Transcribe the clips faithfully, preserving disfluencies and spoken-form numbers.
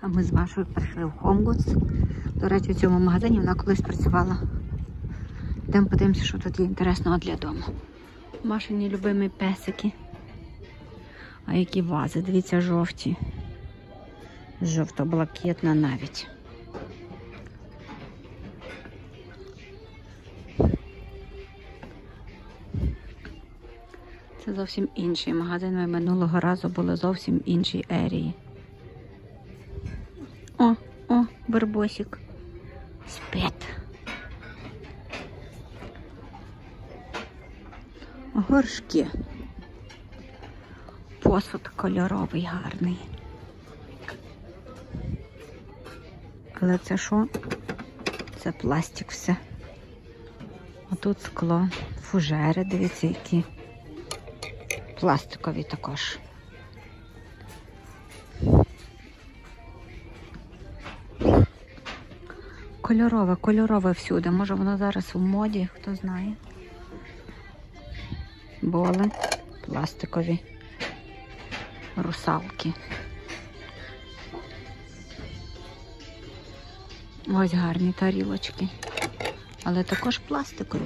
А ми з Машою прийшли в HomeGoods. До речі, в цьому магазині вона колись працювала. Йдемо подивимося, що тут є інтересного для дому. Машині любимі песики. А які вази, дивіться, жовті. Жовто-блакитна навіть. Це зовсім інший магазин. Ми минулого разу були зовсім іншій ерії. О, о, барбосик. Спить. Горшки. Посуд кольоровий, гарний. Але це що? Це пластик все. А тут скло. Фужери, дивіться, які. Пластикові також. Кольорове, кольорове всюди. Може воно зараз у моді, хто знає. Боли пластикові. Русалки. Ось гарні тарілочки. Але також пластикові.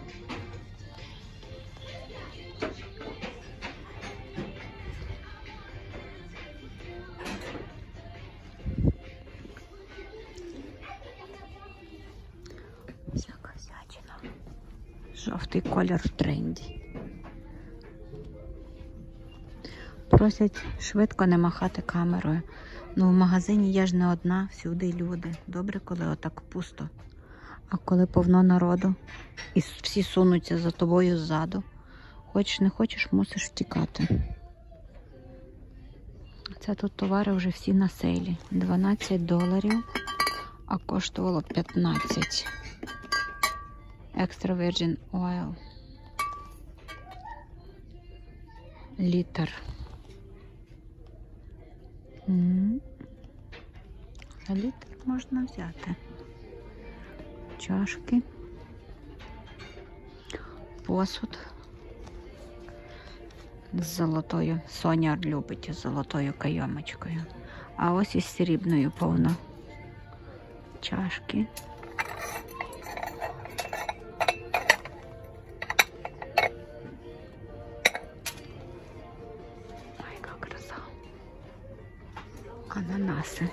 Всяка всячина. Жовтий колір в тренді. Просять швидко не махати камерою. Ну, в магазині я ж не одна, всюди люди. Добре, коли отак пусто. А коли повно народу і всі сунуться за тобою ззаду, хочеш не хочеш, мусиш втікати. Це тут товари вже всі на сейлі. дванадцять доларів, а коштувало п'ятнадцять. Extra Virgin Oil. Літр. Mm. За літр можна взяти. Чашки. Посуд. З золотою. Соня любить з золотою кайомочкою. А ось із срібною повно. Чашки. Ананаси.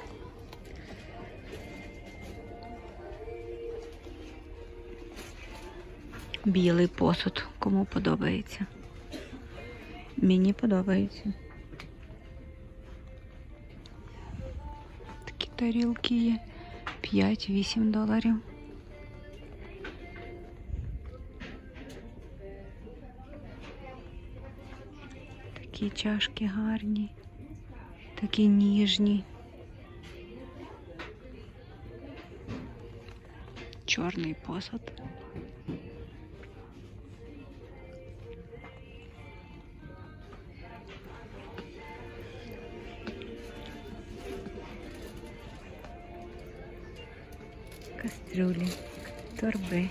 Білий посуд. Кому подобається? Мені подобається. Такі тарілки є. п'ять-вісім доларів. Такі чашки гарні. Такі ніжні. Чорний посуд. Кастрюлі, торби.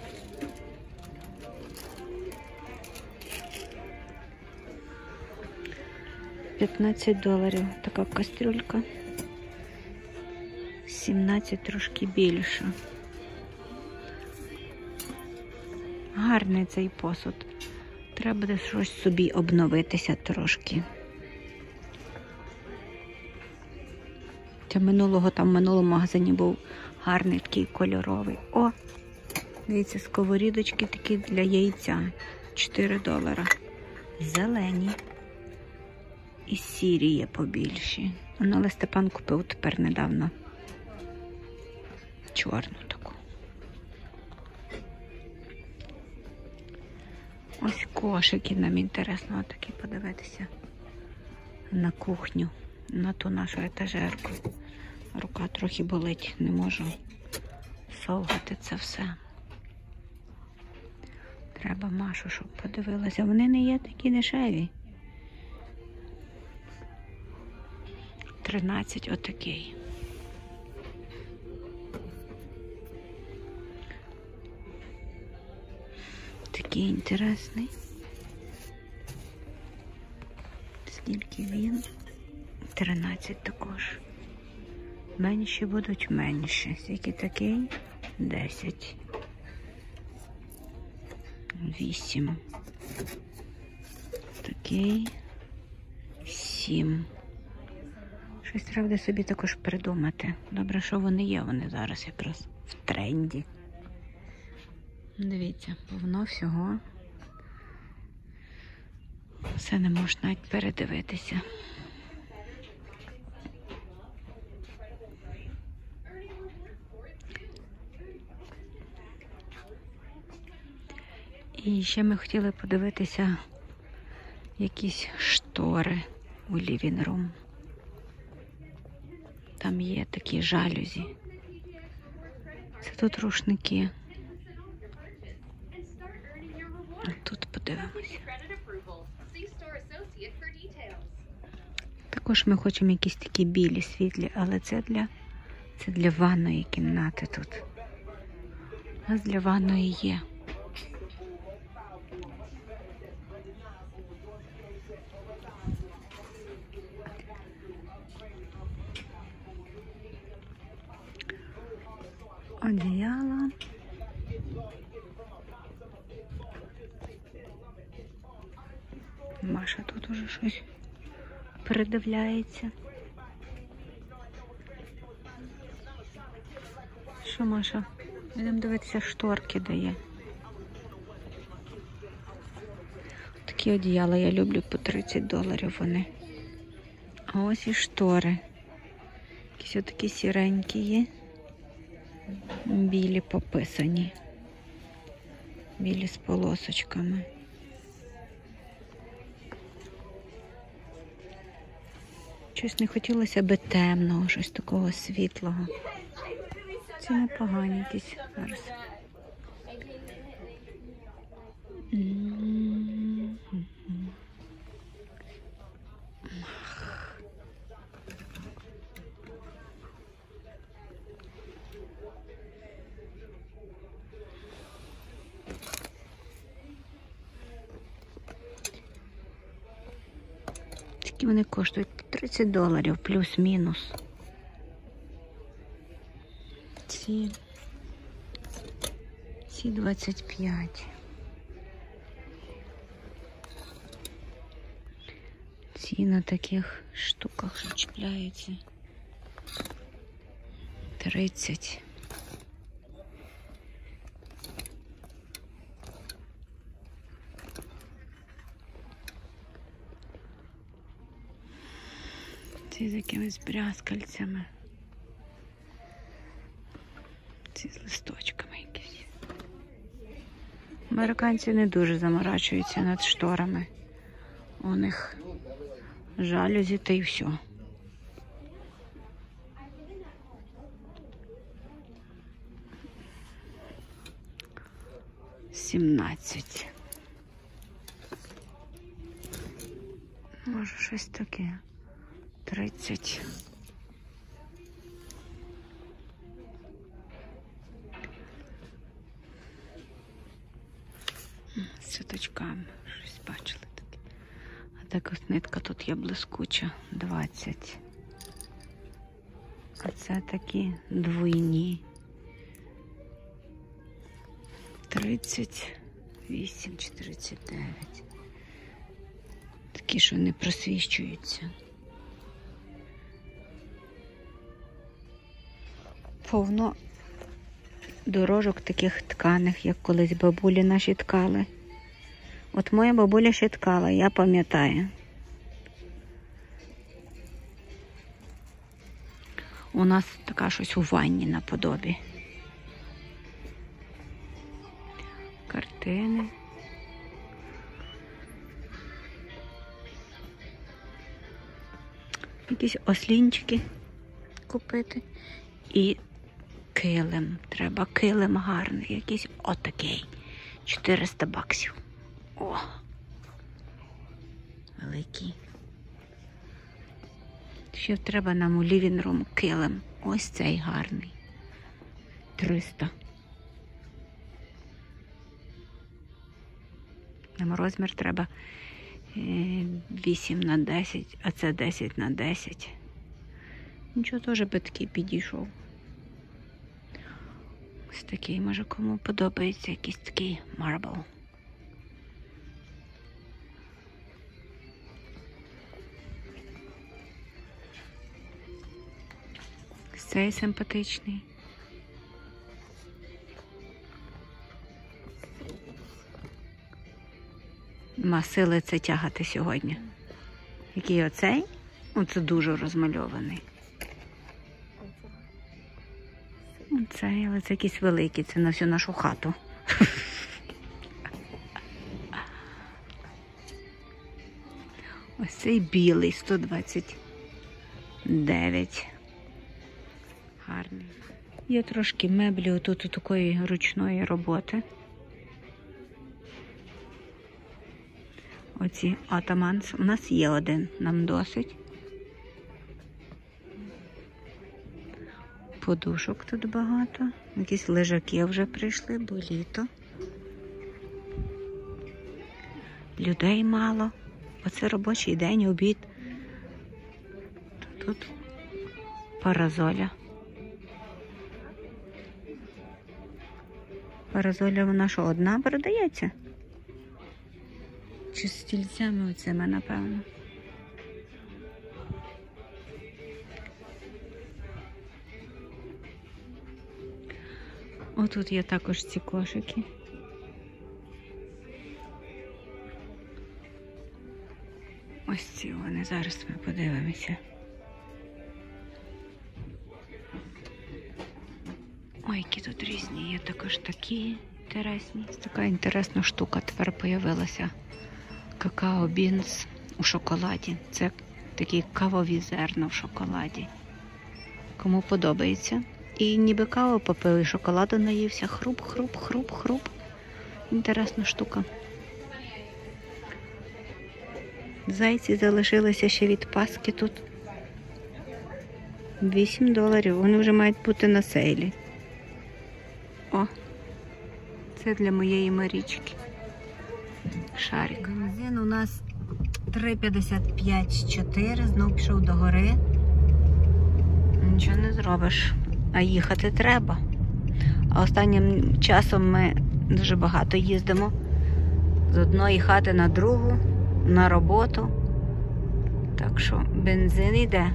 п'ятнадцять доларів така кастрюлька. сімнадцять трошки більше. Гарний цей посуд. Треба буде щось собі обновитися трошки. Це минулого, там в минулому магазині був гарний такий кольоровий. О! Дивіться, сковорідочки такі для яйця. чотири долара. Зелені. І сірі є побільші. Ну, але Степан купив тепер недавно чорну таку. Ось кошики, нам інтересно такі подивитися на кухню, на ту нашу етажерку. Рука трохи болить, не можу совгати це все. Треба Машу, щоб подивилася. Вони не є такі дешеві. тринадцять отакий. Такий інтересний. Скільки він? тринадцять також. Менші будуть менші. Скільки такий? десять. вісім. Такий. сім. Щось треба буде собі також придумати. Добре, що вони є, вони зараз якраз в тренді. Дивіться, повно всього. Все не можна навіть передивитися. І ще ми хотіли подивитися якісь штори у living room. Там є такі жалюзі. Це тут рушники. А тут подивимося. Також ми хочемо якісь такі білі, світлі, але це для, це для ванної кімнати тут. У нас для ванної є. Одіяла. Маша тут уже щось передивляється. Що, Маша? Йдемо дивитися, шторки дає. Такі одіяла я люблю, по тридцять доларів вони. А ось і штори. Якісь отакі сіренькі є. Білі пописані. Білі з полосочками. Щось не хотілося би темного, щось такого світлого. Ці непогані якісь зараз. Такі вони коштують тридцять доларів, плюс-мінус. Ці, ці двадцять п'ять. Ці на таких штуках, що чіпляються. тридцять. Ці з якимись брязкальцями. Ці з листочками якісь. Американці не дуже заморачуються над шторами. У них жалюзі та й все. сімнадцять. Може, щось таке. тридцять. З цвіточками. Щось бачили таке. А так ось нитка тут є блискуча. двадцять. А це такі двойні. тридцять вісім чи тридцять дев'ять. Такі, що не просвіщуються. Повно дорожок таких тканих, як колись бабулі наші ткали. От моя бабуля ще ткала, я пам'ятаю. У нас така щось у ванні наподобі. Картини. Якісь ослінчики купити. І килим. Треба килим гарний. Якийсь отакий. чотириста баксів. О! Великий. Ще треба нам у living room килим. Ось цей гарний. триста. Нам розмір треба вісім на десять, а це десять на десять. Нічого, теж би такий підійшов. Ось такий, може кому подобається якийсь такий марбл. Цей симпатичний. Ма сили це тягати сьогодні. Який оцей? Оце дуже розмальований. Оцей, але це якийсь великий, це на всю нашу хату. Ось цей білий, сто двадцять дев'ять. Гарний. Є трошки меблі отут у такої ручної роботи. Оці Отаманс. У нас є один, нам досить. Подушок тут багато. Якісь лежаки вже прийшли, бо літо. Людей мало. Оце робочий день, обід. Тут паразоля. Паразоля вона що, одна продається? Чи з стільцями оцими, напевно? Отут є також ці кошики. Ось ці вони, зараз ми подивимося. Ой, які тут різні, є також такі інтересні. Така інтересна штука тепер появилася. Какао бінс у шоколаді. Це такі кавові зерна в шоколаді. Кому подобається. І ніби каву попив, і шоколаду наївся. Хруп, хруп, хруп, хруп. Інтересна штука. Зайці залишилися ще від Пасхи тут. вісім доларів. Вони вже мають бути на сейлі. О, це для моєї Марічки. Шарик. Бензин у нас три п'ятдесят п'ять чотири, знов пішов до гори. Нічого не зробиш, а їхати треба. А останнім часом ми дуже багато їздимо з одної хати на другу, на роботу. Так що бензин йде.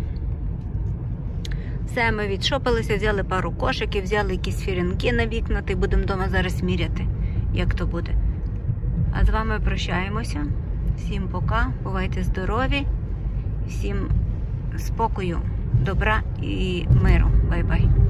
Все, ми відшопилися, взяли пару кошиків, взяли якісь фірінки на вікна, і будемо вдома зараз міряти, як то буде. А з вами прощаємося. Всім пока, бувайте здорові, всім спокою, добра і миру. Бай-бай.